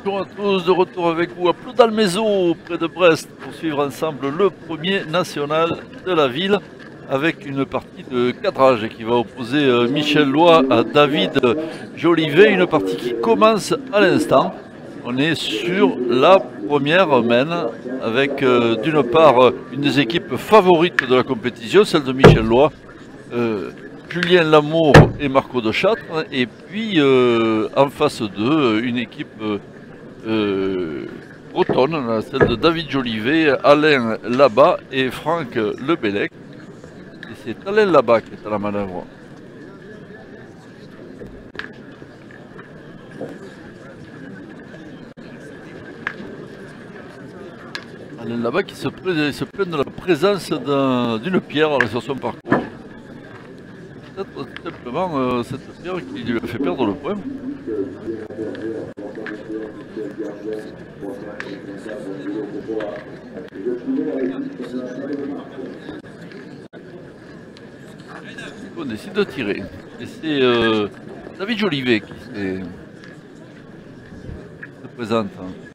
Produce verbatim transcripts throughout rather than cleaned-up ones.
Bonjour à tous, de retour avec vous à Ploudalmézeau, près de Brest, pour suivre ensemble le premier national de la ville, avec une partie de cadrage qui va opposer Michel Loy à David Jolivet, une partie qui commence à l'instant. On est sur la première main, avec euh, d'une part une des équipes favorites de la compétition, celle de Michel Loy, euh, Julien Lamour et Marco de Châtre, et puis euh, en face d'eux, une équipe euh, euh, bretonne, celle de David Jolivet, Alain Labat et Franck Lebellec. Et c'est Alain Labat qui est à la manœuvre. Alain Labat qui se, se plaint de la présence d'une pierre sur son parcours. Peut-être simplement euh, cette pierre qui lui a fait perdre le point. On décide de tirer. Et c'est euh, David Jolivet qui se présente.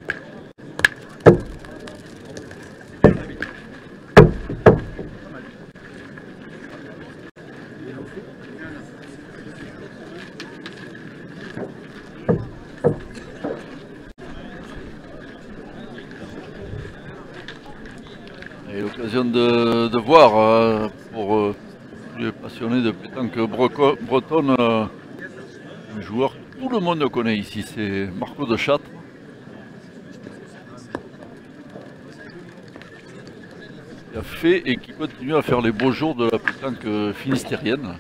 Et l'occasion de, de voir euh, pour euh, les passionnés de pétanque bretonne, euh, un joueur que tout le monde connaît ici, c'est Marco de Châtre. Qui a fait et qui continue à faire les beaux jours de la pétanque finistérienne.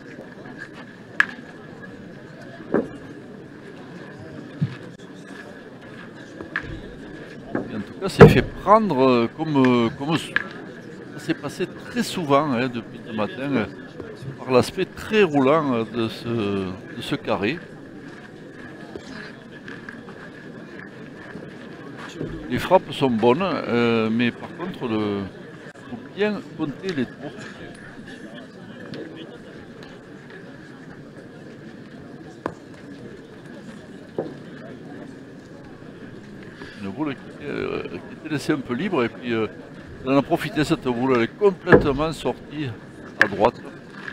Et en tout cas, s'est fait prendre comme, comme ça s'est passé très souvent hein, depuis ce matin, euh, par l'aspect très roulant de ce, de ce carré. Les frappes sont bonnes, euh, mais par contre, il faut bien compter les tours. Une boule qui, euh, qui était laissée un peu libre et puis euh, on en a profité, cette boule, elle est complètement sortie à droite.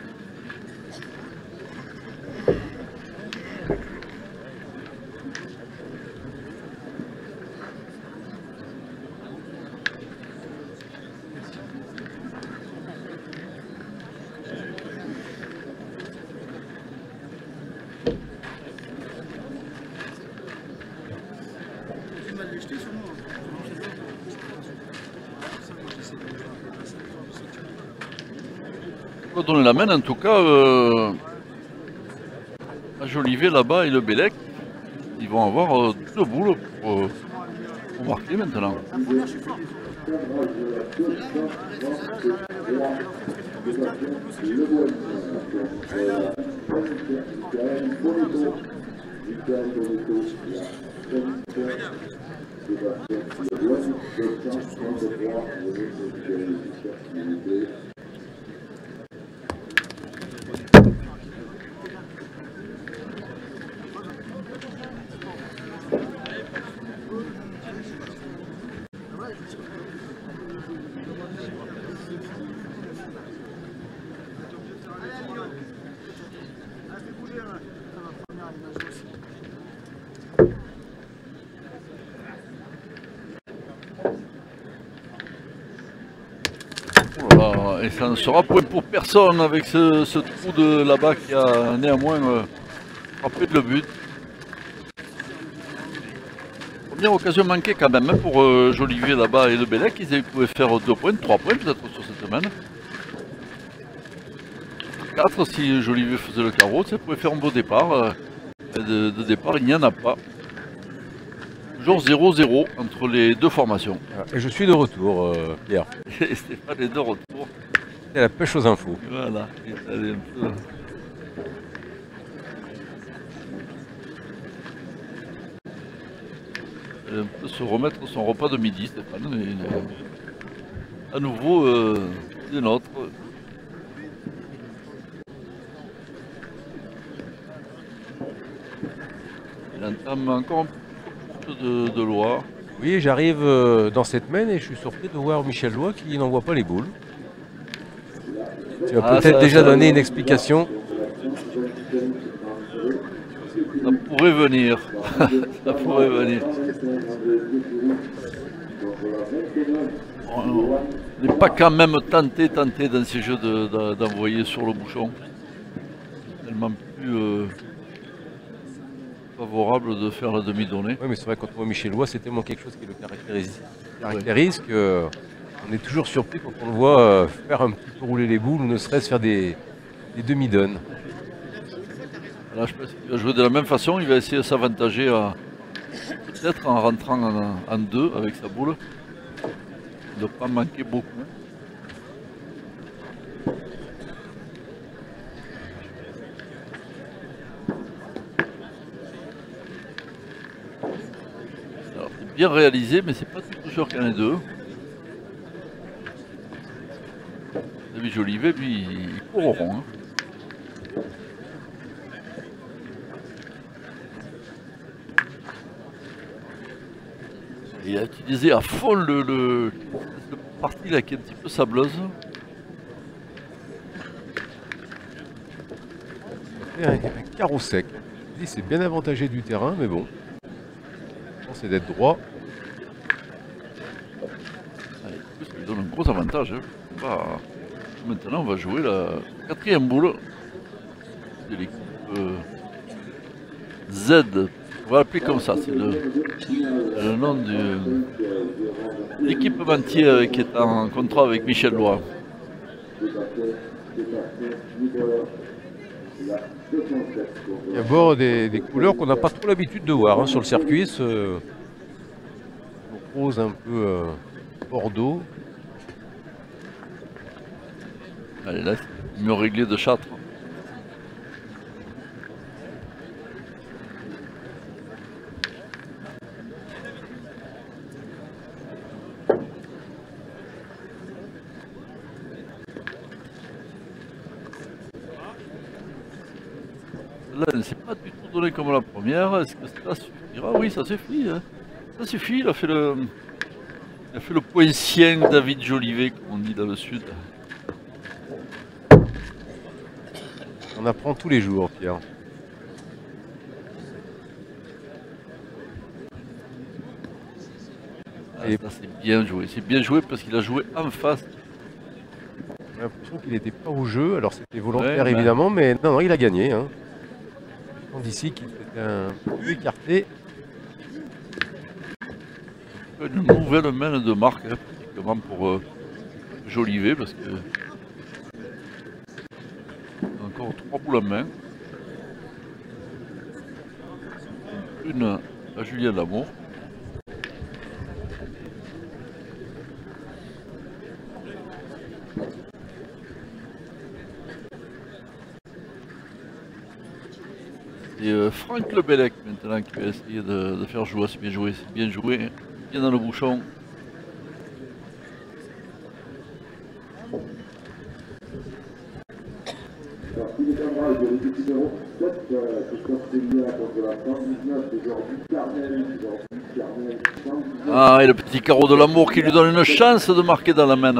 On va donner la main en tout cas euh, à Jolivet là-bas et le Bellec. Ils vont avoir euh, deux boules pour, euh, pour marquer maintenant. Voilà, et ça ne sera point pour personne avec ce, ce trou de là-bas qui a néanmoins euh, frappé le but. Première occasion manquée quand même hein, pour euh, Jolivet là-bas et le Bellec. Ils pouvaient faire deux points, trois points peut-être sur cette semaine. quatre si Jolivet faisait le carreau, ça pouvait faire un beau départ. Euh, de, de départ, il n'y en a pas. Toujours zéro zéro entre les deux formations. Et je suis de retour, euh, Pierre. Et Stéphane est de retour. C'est la pêche aux infos. Voilà, il est allé un peu... un peu se remettre son repas de midi, Stéphane. Mais il est à nouveau euh, des nôtres. Il entame encore un peu de, de Loire. Oui, j'arrive euh, dans cette main et je suis surpris de voir Michel Lois qui n'envoie pas les boules. Tu vas Ah, peut-être ça- déjà ça- donner une explication. Ça pourrait venir. Ça pourrait venir. On n'est pas quand même tenté, tenté dans ces jeux de- de- d'envoyer sur le bouchon. Tellement plus euh, favorable de faire la demi-donnée. Oui, mais c'est vrai, quand on voit Michel Lois, c'est tellement quelque chose qui le caractérise, caractérise que euh, on est toujours surpris quand on le voit euh, faire un petit peu rouler les boules ou ne serait-ce faire des, des demi-donnes. Là, je pense qu'il va jouer de la même façon. Il va essayer de s'avantager à- peut-être en rentrant en, en deux avec sa boule. Il ne doit pas manquer beaucoup. Alors, c'est bien réalisé, mais c'est pas tout sûr qu'il y en ait deux. David Jolivet, lui, il court au rond. Hein. Il a utilisé à fond le, le, le partie là qui est un petit peu sableuse. Et un, un carreau sec. Je dis, c'est bien avantagé du terrain, mais bon. C'est d'être droit. Allez, ça lui donne un gros avantage. Hein. On va- Maintenant, on va jouer la quatrième boule de l'équipe euh, Z. On va l'appeler comme ça. C'est le, le nom de l'équipementier euh, qui est en contrat avec Michel Lois. Il y a bord des, des couleurs qu'on n'a pas trop l'habitude de voir hein, sur le circuit. Ce rose un peu euh, bordeaux. Allez, là, c'est mieux réglé de Châtres. Là, elle ne s'est pas du tout donné comme la première. Est-ce que ça suffira? Oui, ça suffit. Hein. Ça suffit. Il a fait le, il a fait le point sien David Jolivet, comme on dit dans le sud. On apprend tous les jours, Pierre. Ah, ça, c'est bien joué. C'est bien joué parce qu'il a joué en face. J'ai l'impression qu'il n'était pas au jeu. Alors c'était volontaire Ouais, évidemment, mais non, non, il a gagné. Hein. D'ici qu'il était un peu écarté. Une nouvelle main de marque, hein, pratiquement pour euh, Jolivet, parce que encore trois boules en main. Une à Julien Lamour. Et euh, Franck Lebellec maintenant qui va essayer de, de faire jouer, c'est bien joué, c'est bien joué, bien dans le bouchon. Ah, et le petit carreau de l'amour qui lui donne une chance de marquer dans la main.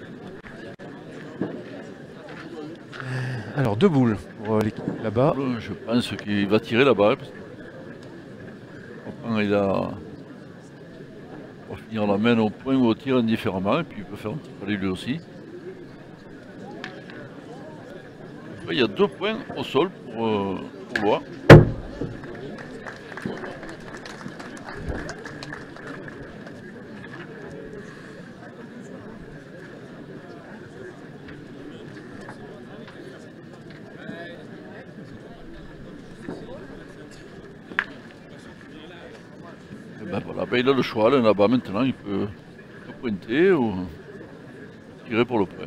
Alors deux boules pour l'équipe là-bas. Je pense qu'il va tirer là-bas. Parce que... Enfin, il a... On va finir la main au point ou au tir indifféremment. Et puis il peut faire un petit palais lui aussi. Il y a deux points au sol pour, euh, pour Lois. Ben voilà, ben il a le choix là, là-bas maintenant, il peut, il peut pointer ou tirer pour le point.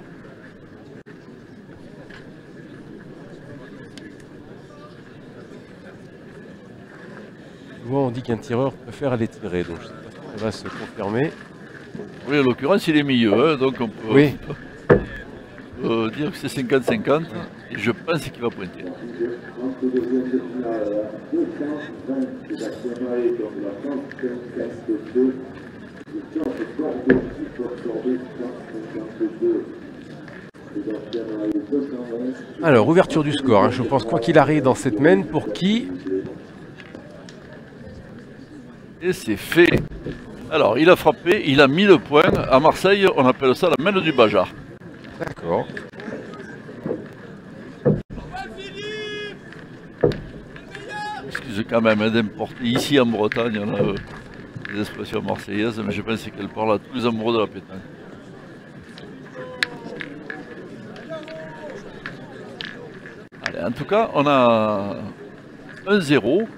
Souvent on dit qu'un tireur préfère aller tirer, donc je sais pas si ça va se confirmer. Oui, en l'occurrence il est milieu, hein, donc on peut, Oui. on peut, on euh, dire que c'est cinquante cinquante et je pense qu'il va pointer. Alors, ouverture du score, hein. Je pense quoi qu'il arrive dans cette main, pour qui? Et c'est fait. Alors, il a frappé, il a mis le point. À Marseille, on appelle ça la main du Bajar. D'accord. Excusez quand même hein, d'importer. Ici en Bretagne, on a euh, des expressions marseillaises, mais je pense qu'elle parle à tous les amoureux de la pétanque. Allez, en tout cas, on a un zéro.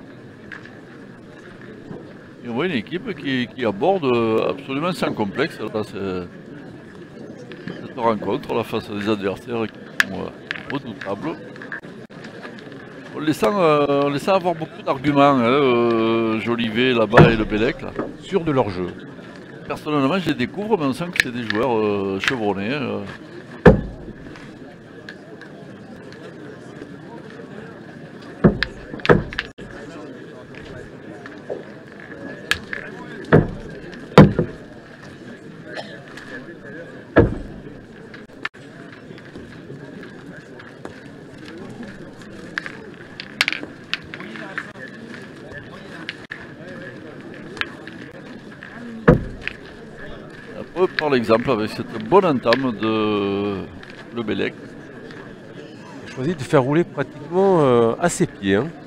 Et on voit une équipe qui, qui aborde absolument sans complexe là, cette rencontre là, face à des adversaires qui sont euh, redoutables. On les sent, euh, on les sent avoir beaucoup d'arguments, hein, euh, Jolivet là-bas et le Bellec. Là. Sûr de leur jeu. Personnellement, je les découvre, mais on sent que c'est des joueurs euh, chevronnés. Euh. Par l'exemple avec cette bonne entame de le Bellec. J'ai choisi de faire rouler pratiquement euh, à ses pieds. Hein.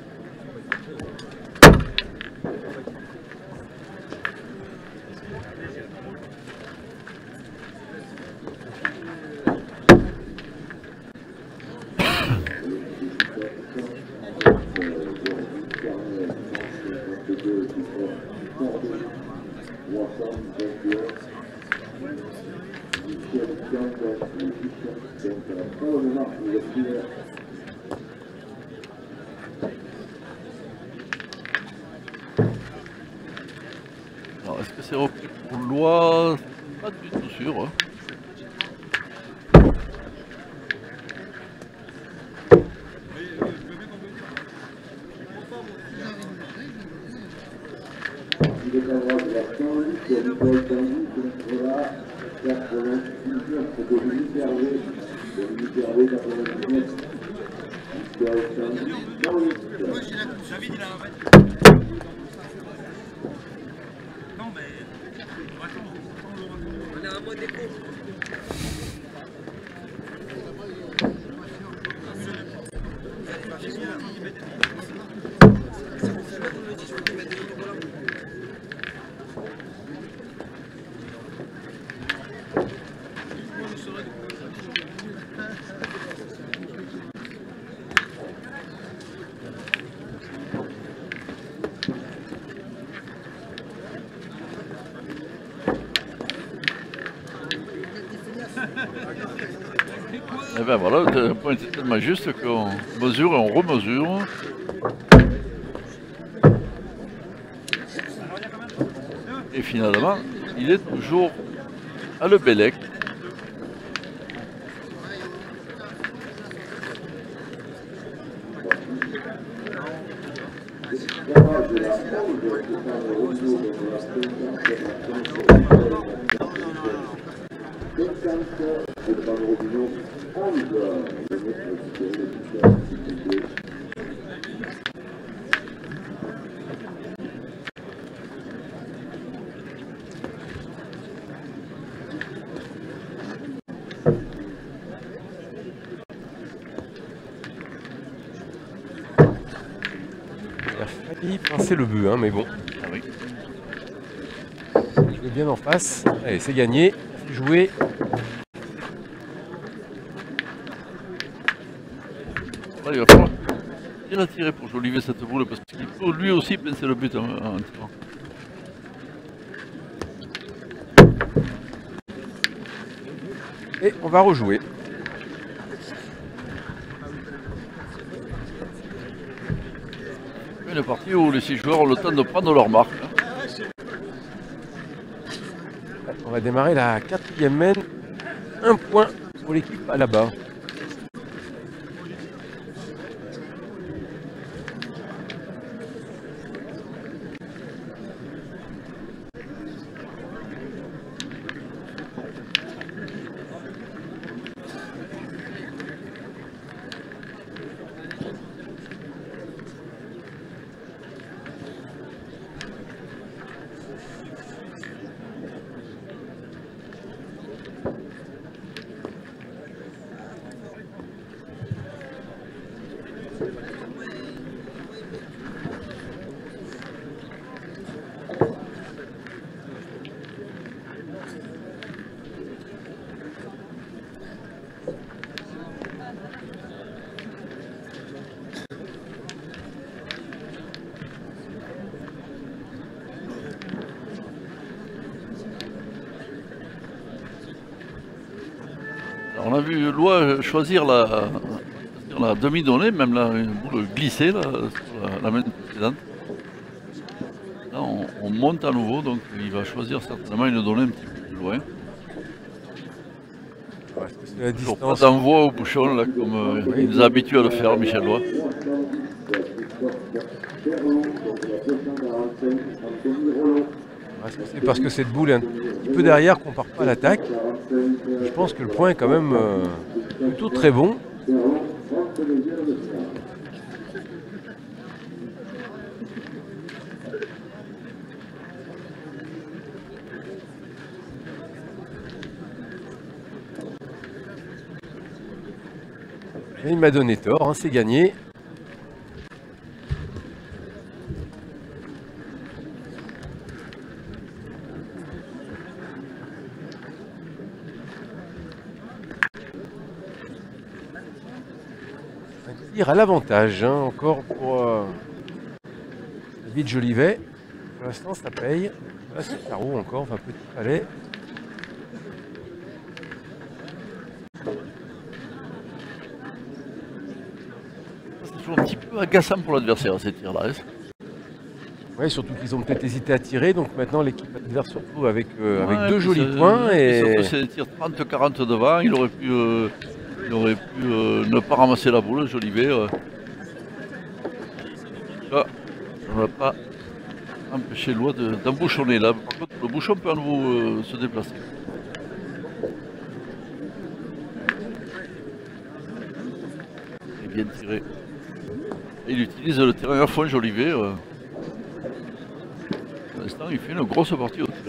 Alors, est-ce que c'est repris pour loi? Pas du tout sûr. Hein. Et ben voilà, le point était tellement juste qu'on mesure et on remesure. Et finalement, il est toujours à le Bellec. Il a failli pincer le but, hein, mais bon. Ah oui. Je vais bien en face. Allez, c'est gagné. C'est joué. Là, il va falloir bien attirer pour Jolivet cette boule parce qu'il peut lui aussi pincer le but en, en tirant. Et on va rejouer. Une partie où les six joueurs ont le temps de prendre leur marque. Hein. On va démarrer la quatrième main. Un point pour l'équipe là-bas. Alors, on a vu Loi choisir la, la demi-donnée, même la une boule glissée là, sur la, la main précédente. Là, on, on monte à nouveau, donc il va choisir certainement une donnée un petit peu plus loin. Ouais, c'est la Toujours distance. pas d'envoi au bouchon, là, comme euh, Oui. il nous a habitués à le faire, Michel Loi. Est-ce que c'est parce que cette boule est un petit peu derrière qu'on part pas à l'attaque? Je pense que le point est quand même euh, plutôt très bon. Et il m'a donné tort, hein, c'est gagné. Un tir à l'avantage, hein, encore pour euh, David Jolivet. Pour l'instant, ça paye. Là, c'est carreau encore, enfin petit palais. C'est toujours un petit peu agaçant pour l'adversaire, ces tirs-là. Hein. Oui, surtout qu'ils ont peut-être hésité à tirer, donc maintenant l'équipe adverse se retrouve avec, euh, Ouais, avec deux puis jolis c'est- points. et Et surtout, c'est des tirs trente quarante devant, il aurait pu, euh, il aurait pu euh, ne pas ramasser la boule, Jolivet. Euh. Là, ça ne va pas empêcher Loi de- d'embouchonner. Là, par contre, le bouchon peut à nouveau euh, se déplacer. Et bien tiré. Et il utilise le terrain à fond, Jolivet. Euh. Pour l'instant, il fait une grosse partie au tir.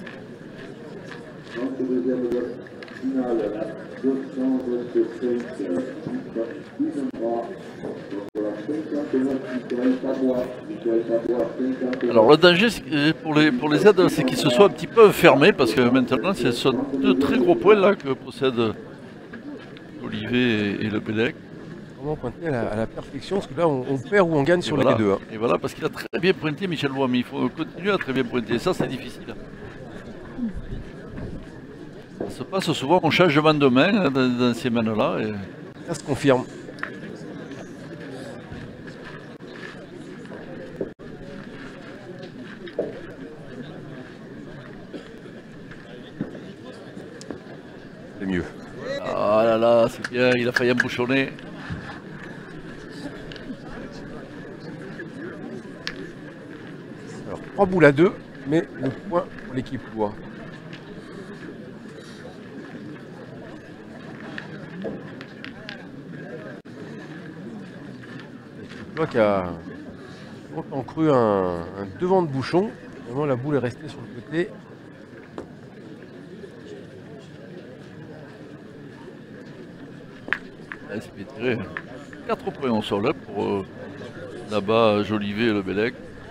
Alors le danger c'est- pour les, pour les aides, c'est qu'ils se soient un petit peu fermés parce que maintenant ce sont deux très gros points là que possèdent Olivier et, et le Bélec. vraiment pointé à la, à la perfection, parce que là on, on perd ou on gagne Et sur voilà. les deux. Hein. Et voilà, parce qu'il a très bien pointé Michel Loi, mais il faut continuer à très bien pointer. Ça c'est difficile. Ça se passe souvent, on changement de main hein, dans, dans ces mains-là. Et... Ça se confirme. C'est mieux. Ah là là, c'est bien, il a failli embouchonner. Alors trois boules à deux, mais le point pour l'équipe Loi. L'équipe Loi qui a longtemps cru un, un devant de bouchon. Vraiment la boule est restée sur le côté. Ouais, c'est bien tiré. quatre points au sol hein, pour euh, là-bas Jolivet et le Bélec.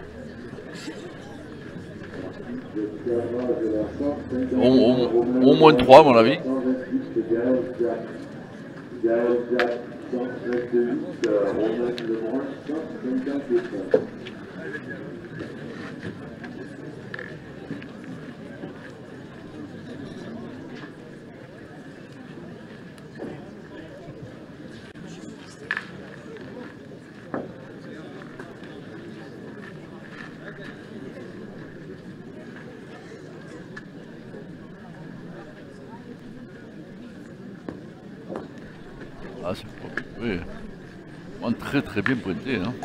Au, au- au moins trois à mon avis. Ah, c'est pas... Oui. Vraiment très très bien pointé. Hein.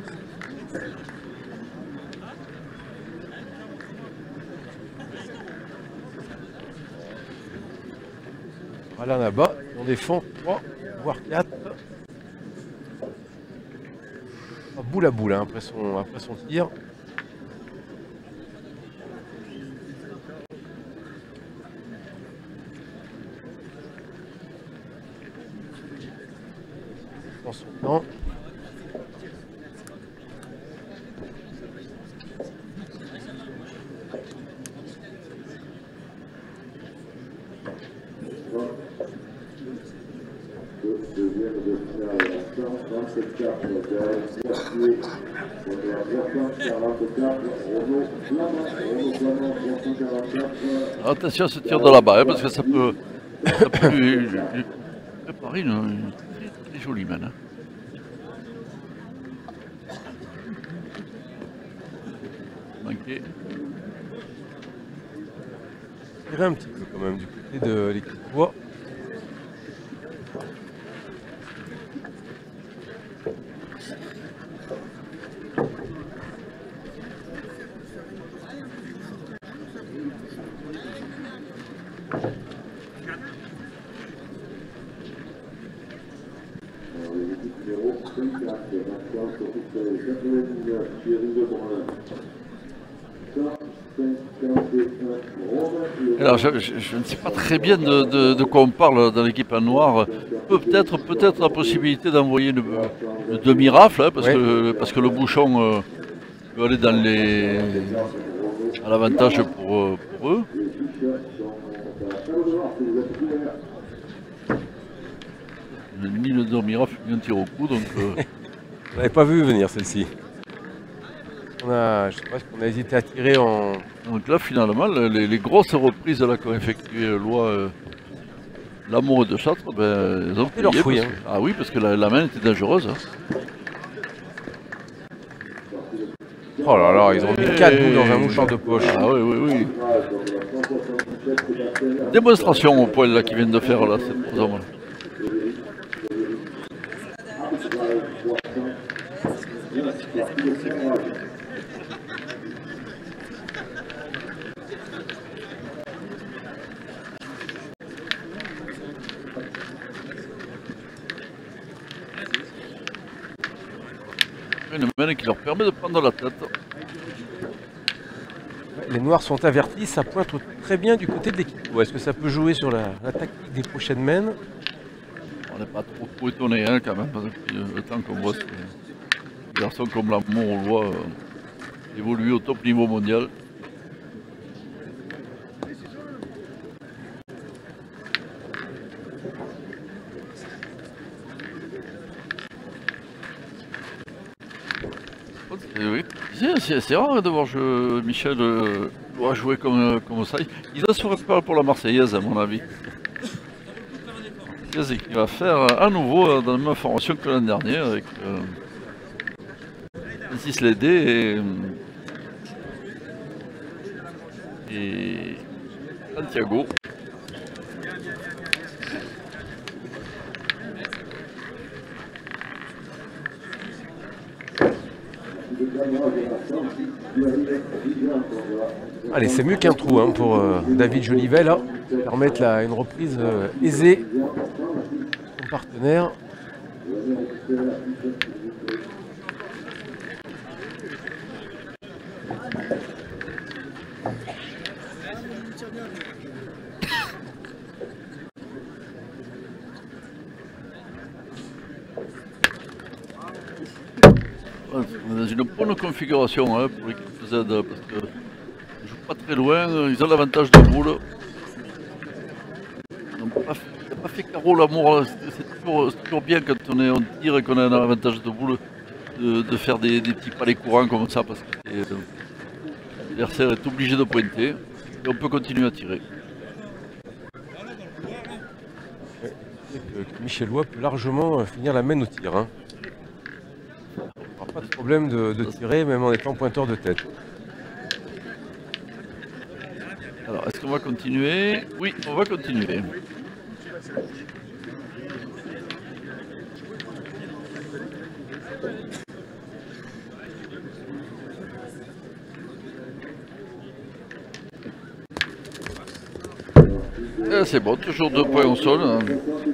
Voilà là-bas, on défend trois, voire quatre. Ah, boule à boule hein, après, son, après son tir. Dans son temps. Attention à ce tir de là-bas, hein, parce que ça peut, ça peut lui, lui, lui préparer une, une très, très jolie main. Hein. Manqué. Tirer un petit peu quand même du côté de l'équipe bois. Alors, je, je, je ne sais pas très bien de, de, de quoi on parle dans l'équipe en noir. Peut-être peut-être la possibilité d'envoyer le, le demi-rafle, hein, parce, ouais. que, parce que le bouchon euh, peut aller dans les à l'avantage pour, pour eux. Ni le demi-rafle ni un tir au coup, donc. Euh... On n'avait pas vu venir celle-ci. On a, je sais pas, qu'on a hésité à tirer en. Donc là, finalement, les, les grosses reprises qu'ont effectué Loi, euh, l'amour de Châtres, ben, ils ont payé. Leur fruit, hein. que, ah oui, parce que la, la main était dangereuse. Hein. Oh là là, ils ont mis quatre bouts dans un mouchoir de poche. Ah oui, oui, oui. Démonstration au poil là qu'ils viennent de faire là, ces hommes. Une main qui leur permet de prendre la tête. Les noirs sont avertis, ça pointe très bien du côté de l'équipe. Est-ce que ça peut jouer sur la, la tactique des prochaines mains? On n'est pas trop, trop étonné hein, quand même, parce que le temps qu'on voit des garçons comme l'amour, on le voit euh, évoluer au top niveau mondial. C'est rare de voir je, Michel euh, doit jouer comme, comme ça. Il ne se prépare pour la Marseillaise à mon avis. Il va faire à nouveau dans la même formation que l'année dernière avec euh, Francis Lédé et, et Santiago. Allez, c'est mieux qu'un trou hein, pour euh, David Jolivet là, permettre là, une reprise euh, aisée de son partenaire. On est dans une bonne configuration hein, pour l'équipe Z parce que ils jouent pas très loin, ils ont l'avantage de boule. Ils n'ont pas, pas fait carreau l'amour, c'est toujours, toujours bien quand on, est, on tire et qu'on a un avantage de boule de, de faire des, des petits palais courants comme ça parce que euh, l'adversaire est obligé de pointer et on peut continuer à tirer. Michellois peut largement finir la main au tir. Hein. Pas de problème de, de tirer, même en étant pointeur de tête. Alors, est-ce qu'on va continuer? Oui, on va continuer. Et c'est bon, toujours deux points au sol. Hein.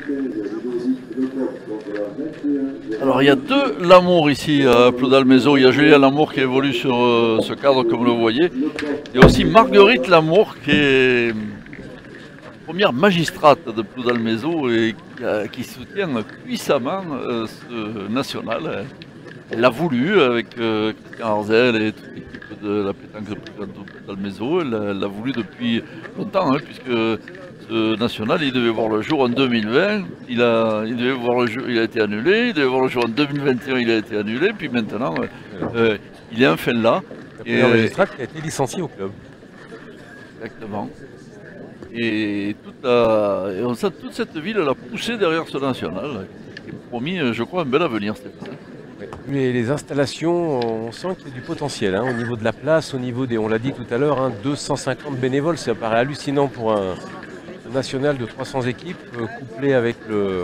Alors il y a deux Lamour ici à Ploudalmézeau. Il y a Julien Lamour qui évolue sur euh, ce cadre comme vous le voyez. Il y a aussi Marguerite Lamour qui est première magistrate de Ploudalmézeau et qui, a, qui soutient puissamment euh, ce national. Elle l'a voulu avec euh, Christian Arzel et toute l'équipe de la pétanque de Ploudalmézeau. Elle, elle l'a voulu depuis longtemps, hein, puisque ce national il devait voir le jour en deux mille vingt. Il a, il devait voir le jour, il a été annulé. Il devait voir le jour en deux mille vingt et un, il a été annulé. Puis maintenant, euh, euh, il est enfin là. La première magistrate qui a été licenciée au club. Exactement. Et, toute, la, et on sent toute cette ville elle a poussé derrière ce national, qui est promis, je crois, un bel avenir, Stéphane. Les, les installations, on sent qu'il y a du potentiel hein, au niveau de la place, au niveau des, on l'a dit tout à l'heure, hein, deux cent cinquante bénévoles, ça paraît hallucinant pour un, un national de trois cents équipes, euh, couplé avec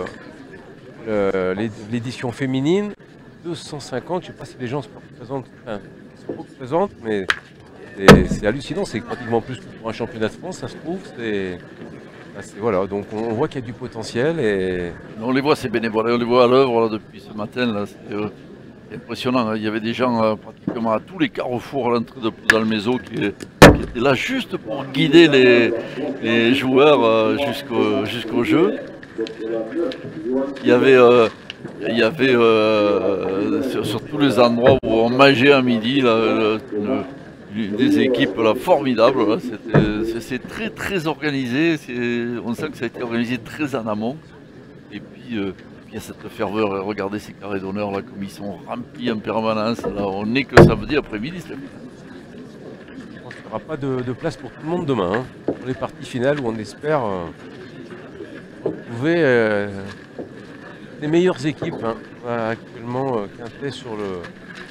l'édition féminine, deux cent cinquante, je ne sais pas si les gens se représentent, enfin, se représentent, mais c'est hallucinant, c'est pratiquement plus que pour un championnat de France, ça se trouve, c'est... Voilà, donc on, on voit qu'il y a du potentiel et... On les voit ces bénévoles, on les voit à l'œuvre depuis ce matin, c'est euh, impressionnant. Hein. Il y avait des gens euh, pratiquement à tous les carrefours à l'entrée de Ploudalmézeau qui, qui étaient là juste pour guider les, les joueurs euh, jusqu'au jusqu'au jeu. Il y avait, euh, il y avait euh, sur, sur tous les endroits où on mangeait à midi, là, le, le, des équipes là, formidables, c'est très très organisé, on sent que ça a été organisé très en amont. Et puis euh, il y a cette ferveur, regardez ces carrés d'honneur là comme ils sont remplis en permanence, là on n'est que samedi après-midi. Je pense qu'il n'y aura pas de, de place pour tout le monde demain, hein, pour les parties finales où on espère euh, retrouver euh, les meilleures équipes. Hein. On a actuellement euh, Quintet sur le...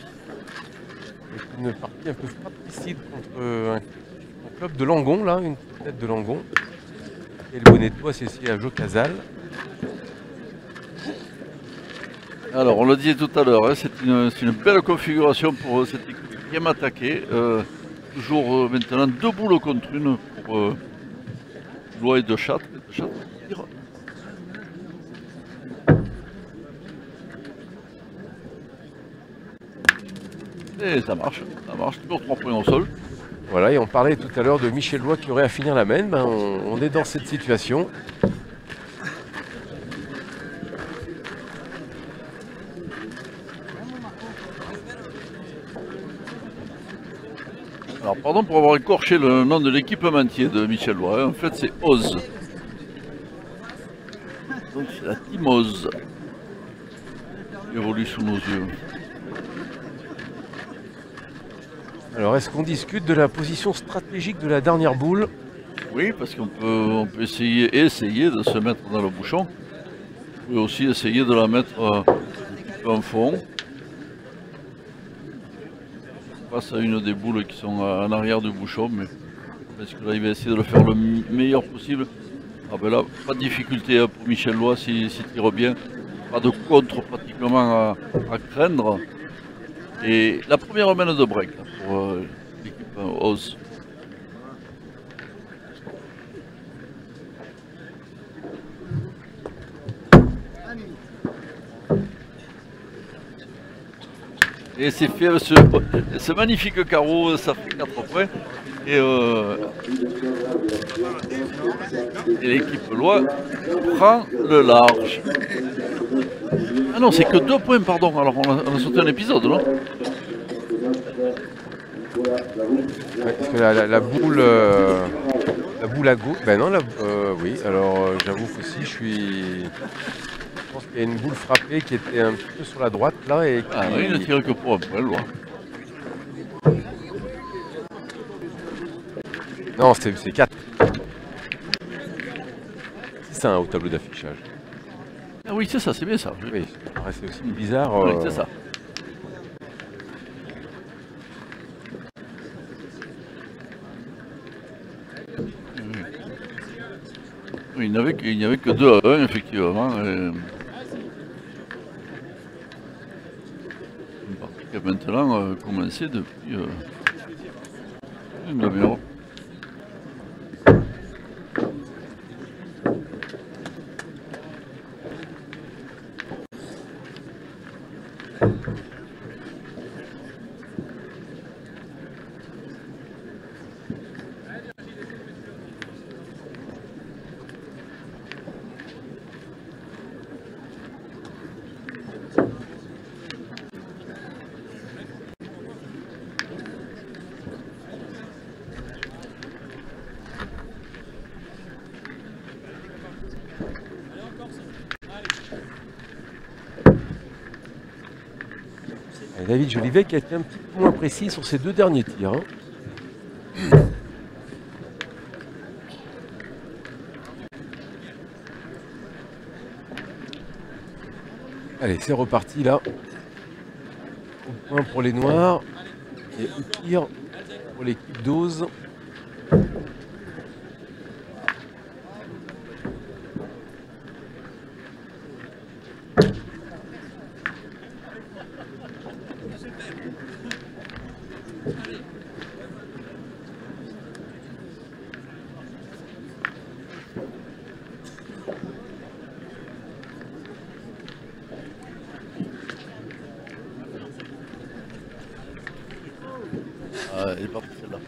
une partie un peu fratricide contre un, un club de Langon, là, une tête de Langon. Et le Bonnet-Toi, c'est ici à Jocazal. Alors, on le disait tout à l'heure, hein, c'est une, une belle configuration pour cette équipe qui aime attaquer. Euh, toujours euh, maintenant deux boules contre une pour euh, Blois et De Châtres. De Châtres tire. Et ça marche, ça marche, toujours trois points au sol. Voilà, et on parlait tout à l'heure de Michel Lois qui aurait à finir la main. Ben on, on est dans cette situation. Alors pardon pour avoir écorché le nom de l'équipementier de Michel Lois, en fait c'est Oz. Donc c'est la team Oz qui évolue sous nos yeux. Alors, est-ce qu'on discute de la position stratégique de la dernière boule? Oui, parce qu'on peut, on peut essayer, essayer de se mettre dans le bouchon. On peut aussi essayer de la mettre euh, un peu en fond. Face à une des boules qui sont en arrière du bouchon, mais est-ce que là il va essayer de le faire le meilleur possible? Ah ben là, pas de difficulté hein, pour Michel Lois s'il si, si tire bien. Pas de contre pratiquement à, à craindre. Et la première mène de break là, pour euh, l'équipe euh, Oz. Et c'est fait avec ce, ce magnifique carreau, ça fait quatre points. Et, euh, et l'équipe Lois prend le large. Ah non, c'est que deux points, pardon. Alors on a, on a sauté un épisode, non? Parce que la, la, la boule, euh, la boule à gauche, ben non, la, euh, oui. Alors euh, j'avoue qu'aussi, je suis, je pense qu'il y a une boule frappée qui était un petit peu sur la droite là et qui... Ah oui, il ne tire que pour un point, Lois. Non, c'est quatre. C'est ça, hein, au tableau d'affichage. Ah oui, c'est ça, c'est bien ça. Oui, c'est aussi bizarre. Oui, euh... c'est ça. Oui, il n'y avait, qu avait que deux à un, effectivement. Et... une partie qui a maintenant euh, commencé depuis euh, une demi-heure. David Jolivet qui a été un petit peu moins précis sur ses deux derniers tirs. Hein. Allez, c'est reparti là. Au point pour les Noirs. Et au tir pour l'équipe d'Oz. Ah, elle est partie celle-là.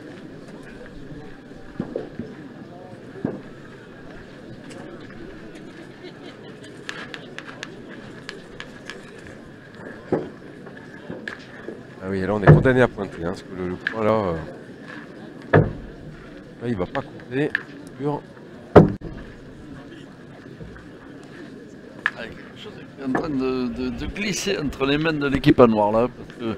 Ah oui, là on est condamné à pointer, hein, parce que le, le point là, euh, là il va pas compter. Sûr. Ah, quelque chose qui est en train de, de, de glisser entre les mains de l'équipe à noir là, parce que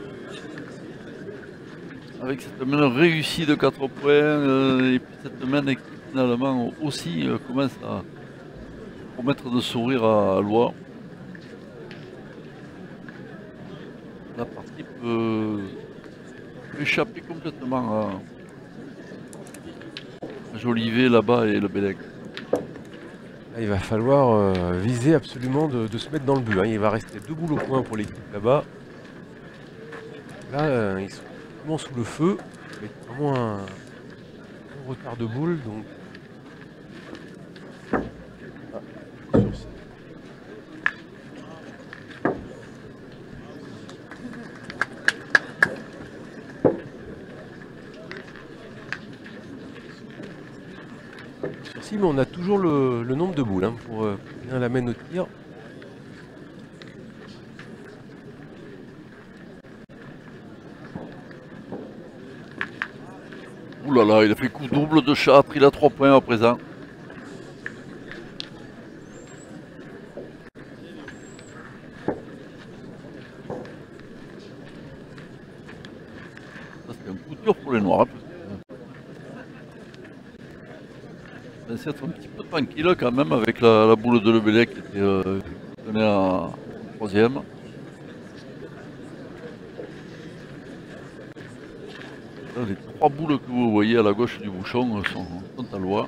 avec cette main réussie de quatre points, euh, et puis cette main qui finalement aussi euh, commence à promettre de sourire à, à Loire. La partie peut échapper complètement à, à Jolivet là-bas et le Bélec. Là, il va falloir euh, viser absolument de, de se mettre dans le but. Hein. Il va rester deux boules au point pour l'équipe là-bas. Là, euh, ils sont vraiment sous le feu, avec vraiment un, un retard de boule. Donc, ah, sur ce- Sur ci, mais on a toujours le, le nombre de boules hein, pour euh, bien l'amène au tir. Ouh là là, il a fait coup double de Châtres, il a trois points à présent. Ça c'est un coup dur pour les Noirs. Hein, parce que... c'est être un petit peu tranquille quand même avec la, la boule de Lebelec qui était euh, qui tenait en troisième. Là, les trois boules que vous voyez à la gauche du bouchon sont, sont à Loire.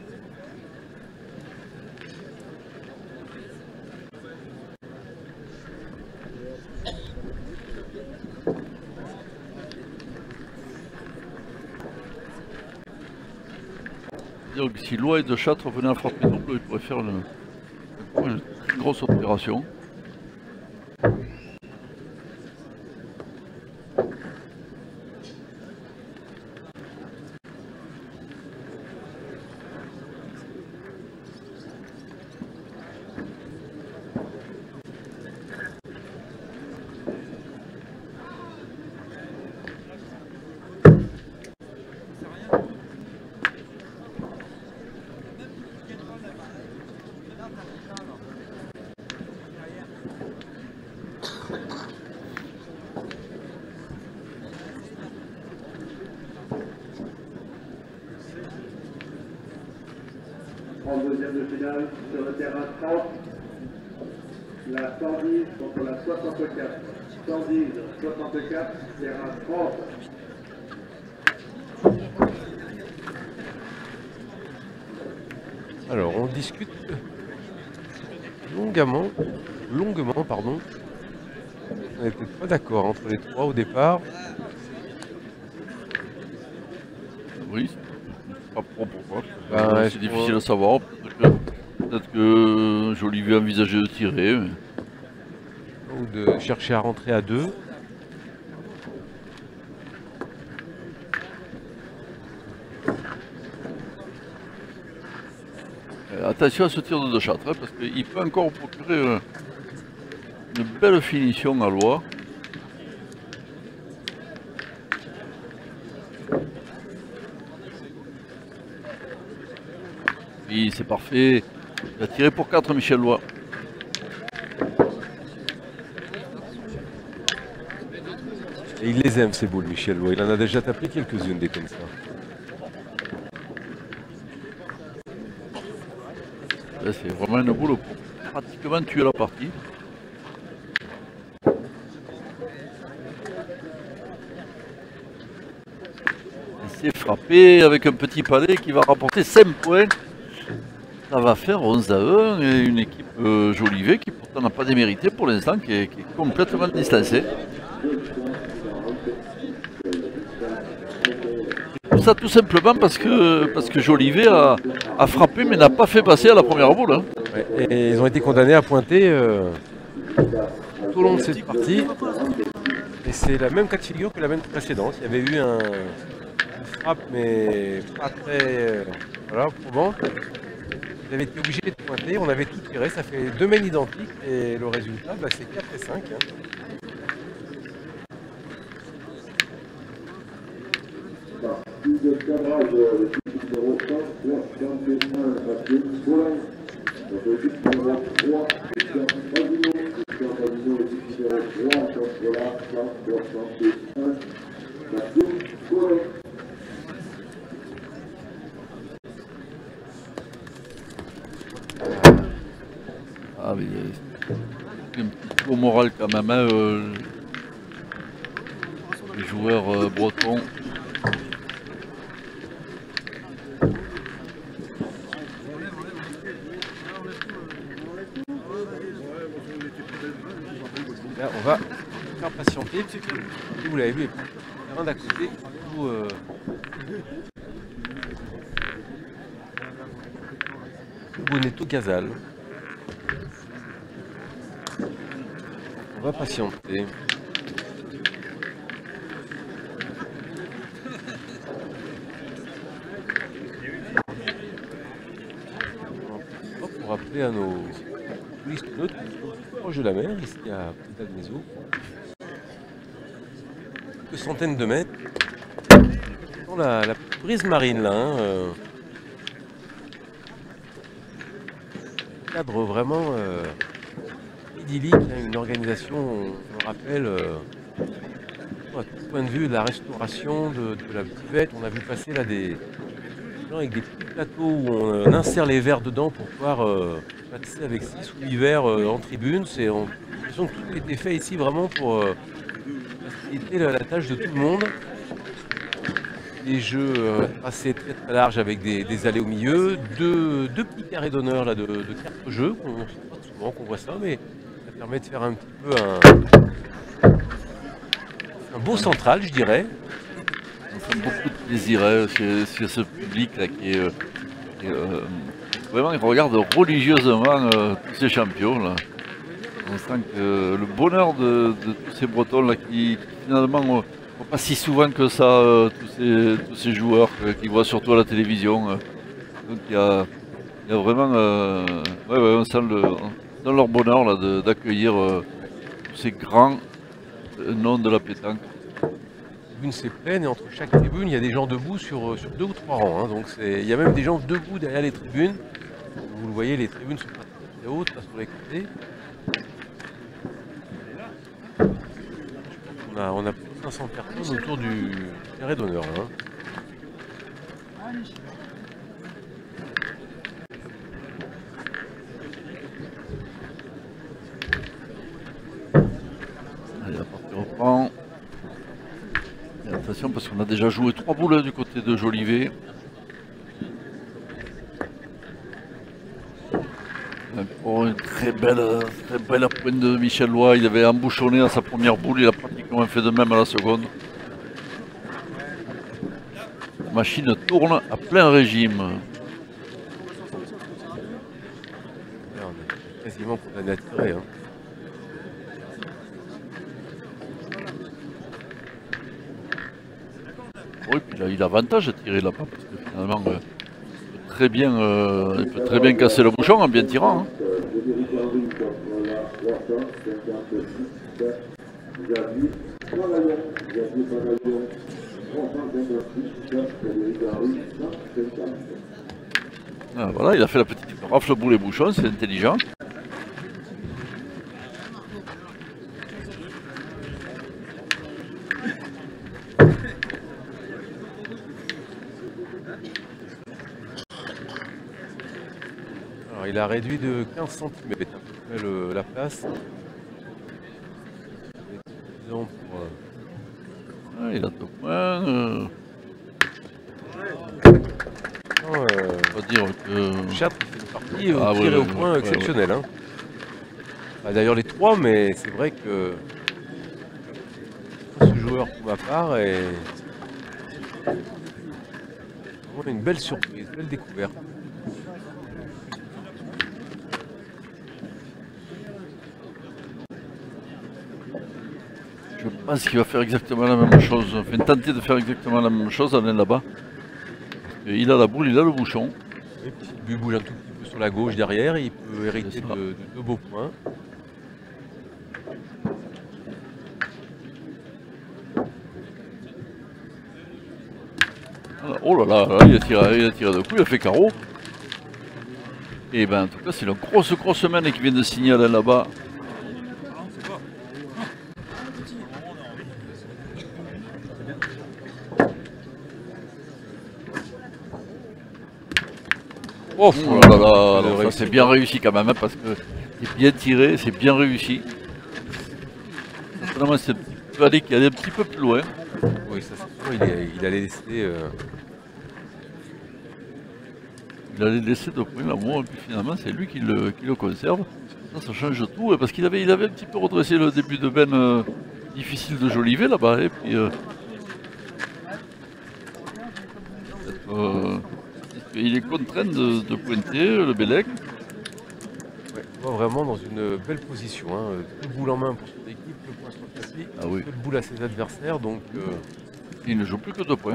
C'est-à-dire que si Loire et de Châtres venaient à frapper double, ils pourraient faire une, une très grosse opération. En deuxième de finale, sur le terrain trente, la cent dix contre la soixante-quatre. cent dix, soixante-quatre, terrain trente. Alors, on discute longuement, longuement, pardon. On n'était pas d'accord entre les trois au départ. Oui, c'est pas trop pourquoi. Ben, Euh, est-ce c'est qu'on- difficile à savoir. Peut-être que, peut-être que Jolivet envisageait de tirer. Mais... Ou de chercher à rentrer à deux. Euh, attention à ce tir de De Châtres, hein, parce qu'il peut encore procurer euh, une belle finition à Loire. Oui, c'est parfait. Il a tiré pour quatre, Michel Loire. Et il les aime ces boules, Michel Lois. Il en a déjà tapé quelques-unes des comme ça. Là, c'est vraiment une boule pour pratiquement tuer la partie. C'est frappé avec un petit palais qui va rapporter cinq points. Ça va faire onze à un et une équipe euh, Jolivet qui pourtant n'a pas démérité pour l'instant, qui, qui est complètement distancée. Et tout ça tout simplement parce que, parce que Jolivet a, a frappé mais n'a pas fait passer à la première boule. Hein. Ouais, et, et ils ont été condamnés à pointer euh, tout au long de cette partie. Et c'est la même cas de figure que la même précédente. Il y avait eu un, une frappe mais pas très euh, voilà, probant. Ils avaient été obligés de pointer, on avait tout tiré, ça fait deux mains identiques et le résultat bah, c'est quatre et cinq. Hein. Partie de cadrage, le type numéro cinq, Christian Pétain, Mathieu Paulin. Donc le type numéro trois, Christian Pavino. Christian Pavino, le type numéro trois, contre la cent soixante et un, Mathieu Paulin. Ah mais il y a un petit coup au moral quand même, hein, euh, les joueurs euh, bretons. Là, on va faire patienter, vous l'avez vu, le terrain d'à côté, tout, euh, tout Bonetto Gazal. On va patienter. Pour rappeler à nos touristes neutres proches de la mer, ici à Puerto quelques centaines de mètres. Dans la, la brise marine là. Hein, euh, cadre vraiment euh, idyllique, hein, une organisation, on, on rappelle, euh, à tout point de vue de la restauration de, de la buvette. On a vu passer là des gens avec des petits plateaux où on, euh, on insère les verres dedans pour pouvoir euh, passer avec six ou huit verres euh, en tribune. C'est on, l'impression que tout a été fait ici vraiment pour euh, faciliter la, la tâche de tout le monde. Des jeux euh, assez très très larges avec des, des allées au milieu, deux, deux petits carrés d'honneur là de, de cartes jeu, on ne sait pas souvent qu'on voit ça, mais ça permet de faire un petit peu un, un beau central, je dirais. On fait beaucoup de plaisir hein, sur, sur ce public là qui est, euh, qui est euh, vraiment il regarde religieusement euh, tous ces champions là. On sent que le bonheur de, de tous ces Bretons là qui, qui finalement euh, pas si souvent que ça, euh, tous, ces, tous ces joueurs euh, qui voient surtout à la télévision. Euh. Donc il y a, il y a vraiment, euh, ouais, ouais, on sent, le, on sent leur bonheur là d'accueillir euh, tous ces grands euh, noms de la pétanque. La tribune c'est pleine et entre chaque tribune il y a des gens debout sur, sur deux ou trois rangs. Hein, donc il y a même des gens debout derrière les tribunes. Vous le voyez, les tribunes sont pas très hautes là, sur les côtés. On a, on a plus de cinq cents personnes autour du carré d'honneur. Hein. Allez, la partie reprend. Et attention parce qu'on a déjà joué trois boules du côté de Jolivet. Oh, une très belle, très belle pointe de Michel Lois. Il avait embouchonné à sa première boule, il a pratiquement fait de même à la seconde. La machine tourne à plein régime. Là, on est quasiment condamné à tirer. Hein. Oui, puis là, il a avantage à tirer là-bas parce que finalement, euh, il, peut très bien, euh, il peut très bien casser le bouchon en bien tirant. Hein. Ah, voilà, il a fait la petite rafle boule et bouchon, c'est intelligent. Alors il a réduit de quinze centimètres à peu près le, la place. Pour, euh... ah, il a deux points. Euh... Non, euh... on va dire que Chartres fait une partie ah, tirée ouais, au ouais, point ouais, exceptionnelle. ouais. Hein. Bah, d'ailleurs les trois, mais c'est vrai que ce joueur pour ma part est vraiment une belle surprise, belle découverte. Je pense qu'il va faire exactement la même chose. Enfin, tenter de faire exactement la même chose, Alain là-bas. Il a la boule, il a le bouchon. Et puis il bouge un tout petit peu sur la gauche derrière, il peut hériter de, de deux beaux points. Oh là là, là il, a tiré, il a tiré de coup, il a fait carreau. Et ben en tout cas c'est une grosse grosse semaine qui vient de signer Alain là-bas. Oh, oh là là, là ça c'est bien réussi quand même, hein, parce que c'est bien tiré, c'est bien réussi. Finalement c'est aller qui allait un petit peu plus loin. Oui, ça c'est sûr, il, est, il allait laisser... Euh... Il allait laisser de points l'amour, et puis finalement c'est lui qui le, qui le conserve. Ça, ça change tout, parce qu'il avait, il avait un petit peu redressé le début de Ben euh, difficile de Jolivet là-bas, et puis... Euh, euh, il est contraint de, de pointer le Bellec. Ouais, on voit vraiment dans une belle position. Hein. Deux boules en main pour son équipe, le point sur le tapis, ah oui. Deux boules à ses adversaires. Donc, euh... il ne joue plus que deux points.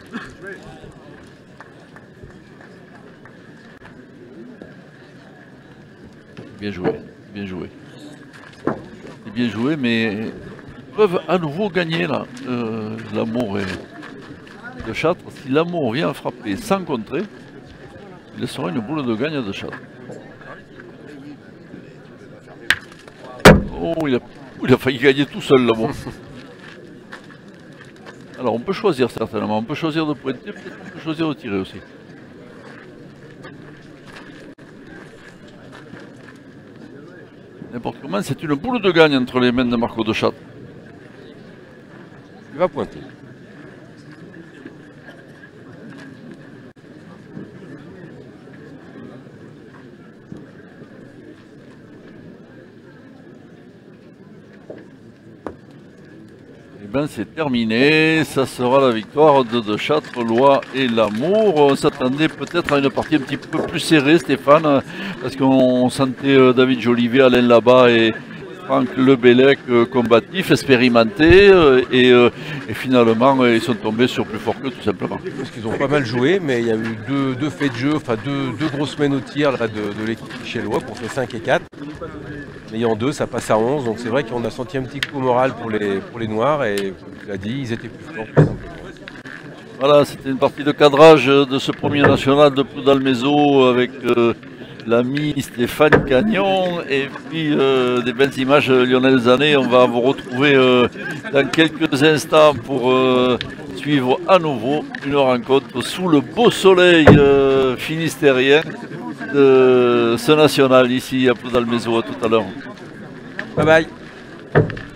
Bien joué, bien joué. C'est bien joué, mais ils peuvent à nouveau gagner là. Euh, l'amour et de Chartres. Si l'amour vient frapper sans contrer, il sera une boule de gagne de Chartres. Oh, il a, il a failli gagner tout seul l'amour. Alors on peut choisir certainement, on peut choisir de pointer, peut-être on peut choisir de tirer aussi. N'importe comment, c'est une boule de gagne entre les mains de Marco de Chartres. Il va pointer. Eh bien c'est terminé, ça sera la victoire de De Chartres, Loy et Lamour. On s'attendait peut-être à une partie un petit peu plus serrée, Stéphane, parce qu'on sentait David Jolivet, Alain là-bas et Franck Le Bellec combatifs, expérimentés, et, et finalement ils sont tombés sur plus fort que tout simplement. Parce qu'ils ont pas mal joué, mais il y a eu deux, deux faits de jeu, enfin deux, deux grosses semaines au tir là, de, de l'équipe michellois pour fait cinq et quatre. En ayant deux, ça passe à onze, donc c'est vrai qu'on a senti un petit coup au moral pour les, pour les Noirs, et comme tu l'as dit, ils étaient plus forts. Voilà, c'était une partie de cadrage de ce premier national de Ploudalmézeau avec euh, l'ami Stéphane Cagnon, et puis euh, des belles images de Lionel Zanet. On va vous retrouver euh, dans quelques instants pour euh, suivre à nouveau une rencontre sous le beau soleil euh, finistérien de ce national ici à Ploudalmézeau. À tout à l'heure. Bye bye.